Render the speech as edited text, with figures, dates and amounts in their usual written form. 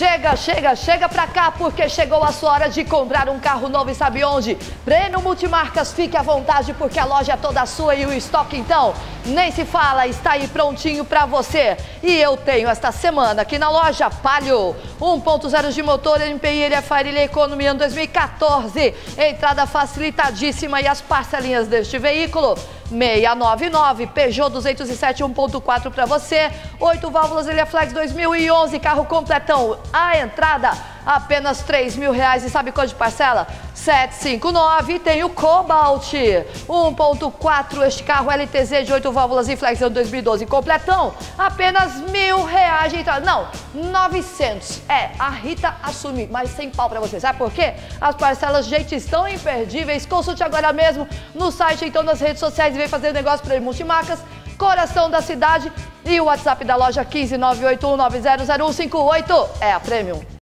Chega pra cá, porque chegou a sua hora de comprar um carro novo e sabe onde? Prêmio Multimarcas, fique à vontade, porque a loja é toda sua e o estoque então, nem se fala, está aí prontinho pra você. E eu tenho esta semana aqui na loja Palio, 1.0 de motor, MPI, LFR Economia ano 2014, entrada facilitadíssima e as parcelinhas deste veículo, 699, Peugeot 207 1.4 para você, 8 válvulas Eliaflex 2011, carro completão, a entrada apenas R$3.000 e sabe quanto de parcela? 759, tem o Cobalt 1.4, este carro LTZ de 8 válvulas e Flex 2012 completão, apenas R$1.000 de entrada, não, 900, a Rita assume, mas sem pau pra você, sabe por quê? As parcelas, gente, estão imperdíveis, consulte agora mesmo no site, então nas redes sociais e vem fazer negócio para Multimarcas, coração da cidade e o WhatsApp da loja 15981900158 é a Premium.